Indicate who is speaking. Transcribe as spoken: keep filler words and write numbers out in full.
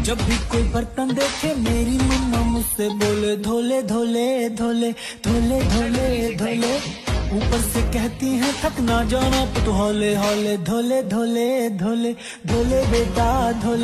Speaker 1: जब भी कोई बर्तन देखे मेरी मम्मा मुझसे बोले धोले धोले धोले धोले धोले धोले। ऊपर से कहती हैं थक ना जाना तो हौले हौले धोले धोले धोले धोले बेटा धोले।